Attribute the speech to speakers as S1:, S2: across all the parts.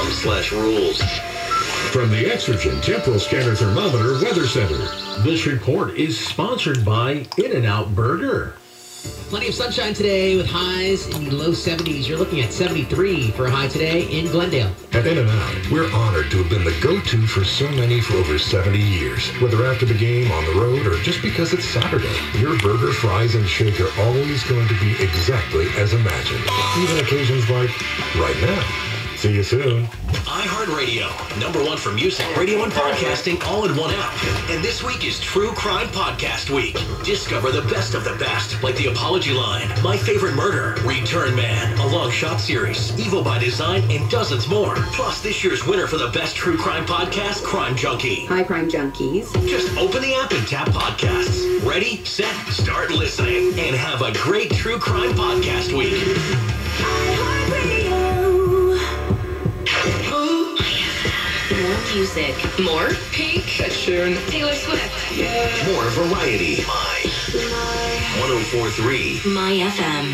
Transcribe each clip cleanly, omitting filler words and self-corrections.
S1: MyFM.com/rules.
S2: From the Exergen Temporal Scanner Thermometer Weather Center, this report is sponsored by In-N-Out Burger.
S3: Plenty of sunshine today with highs in the low 70s. You're looking at 73 for a high today in Glendale.
S2: At In-N-Out, we're honored to have been the go-to for so many for over 70 years. Whether after the game, on the road, or just because it's Saturday, your burger, fries, and shake are always going to be exactly as imagined. Even occasions like right now. See you soon.
S1: iHeartRadio, #1 for music, radio, and podcasting all in one app. And this week is True Crime Podcast Week. Discover the best of the best, like The Apology Line, My Favorite Murder, Return Man, a long shot series, Evil by Design, and dozens more. Plus, this year's winner for the best true crime podcast, Crime Junkie.
S4: Hi, Crime Junkies.
S1: Just open the app and tap podcasts. Ready, set, start listening. And have a great True Crime Podcast Week.
S5: More music. More Pink.
S6: Ed Sheeran.
S5: Taylor Swift.
S6: Yeah.
S1: More variety. My 104.3.
S5: MyFM.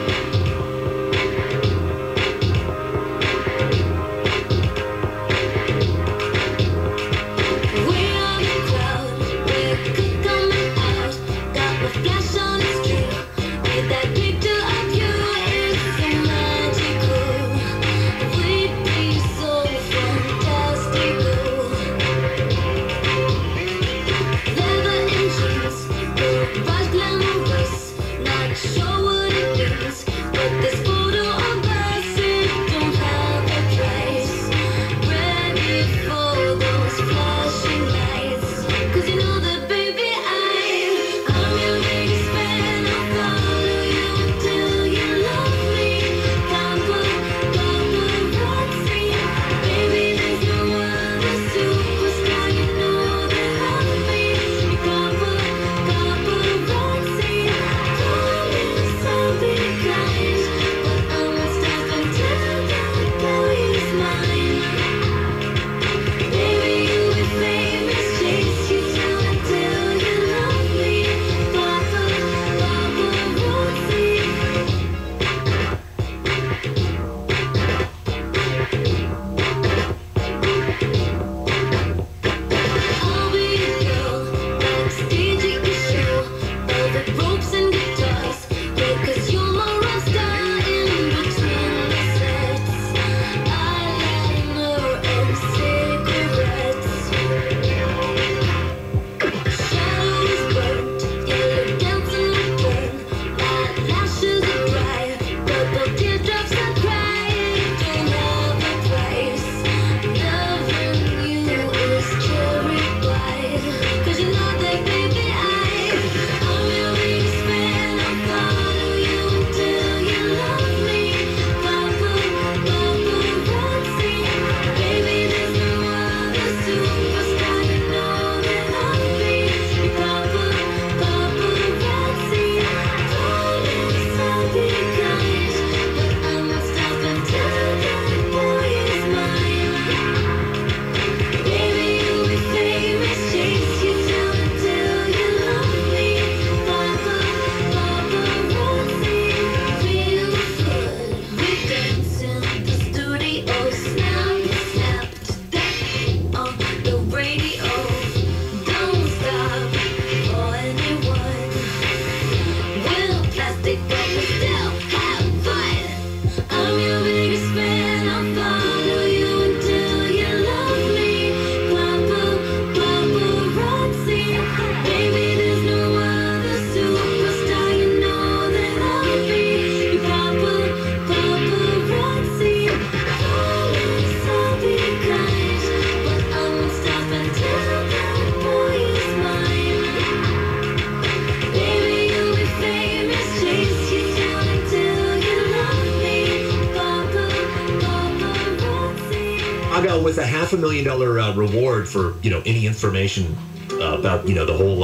S7: With a $500,000 reward for any information about the whole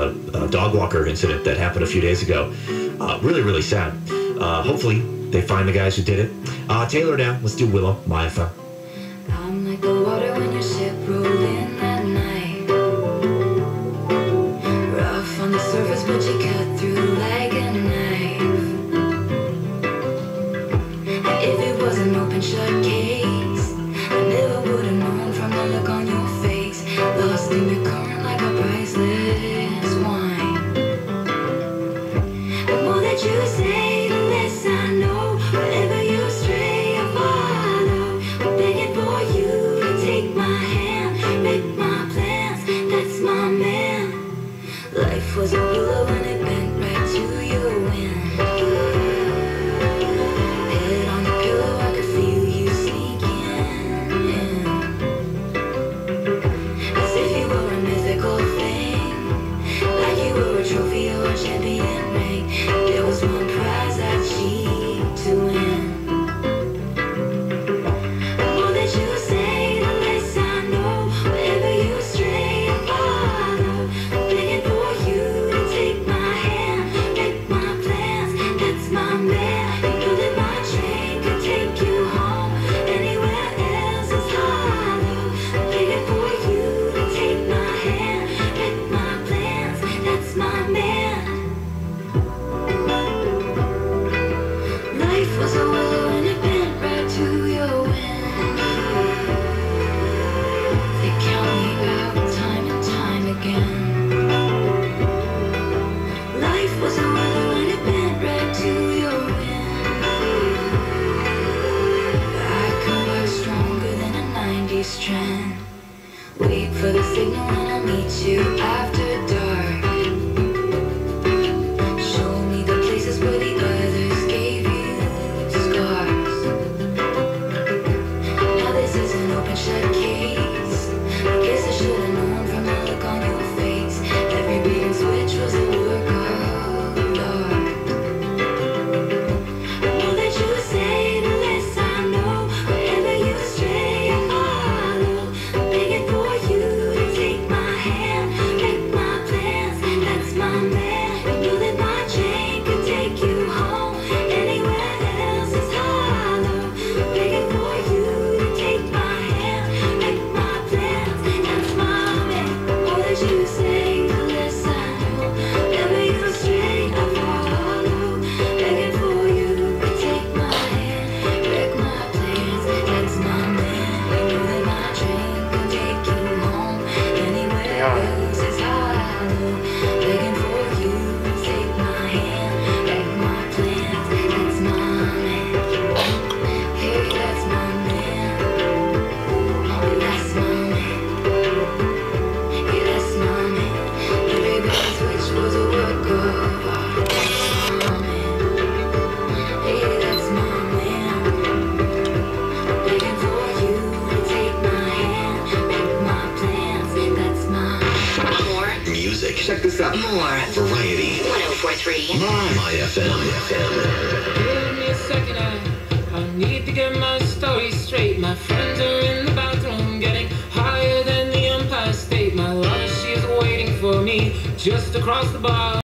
S7: dog walker incident that happened a few days ago. Really sad. Hopefully they find the guys who did it. Taylor now. Let's do Willow, MyFM.
S5: I'm like the water when your ship rolled in at night. Rough on the surface, but you cut through like a knife. And if it was an open shut case, trend. Wait for the signal and I'll meet you after dark. Show me the places where the others gave you scars. Now this is an open shut case. I guess I should have known from the look on your face. Every beat and switch was a work of art. The more that you say, the less I know. Wherever you stray, I follow. I'm begging for you to take my hand, make my plans. That's my man. You know that my chain could take you home. Anywhere else is hollow. I'm begging for you to take my hand, make my plans. That's my man. The more that you say, the less I know. Wherever you stray, I follow. Begging for you to take my hand, wreck my plans. That's my man. You know that my train can take you home. Anywhere else is hollow. Begging for you to take my hand, wreck my plans. That's my man. Hey, that's my man. Hey, that's my man. Hey, that's my man. Every bit of switch was a work of art. That's my man. Hey, that's my man. Begging for you to take my hand, make my plans. That's my
S1: More music.
S7: Check this out.
S1: More variety.
S3: 104.3.
S1: MyFM.
S4: Give me a second, I need to get my story straight. My friends are in the bathroom, getting higher than the Empire State. My love, she's waiting for me just across the bar.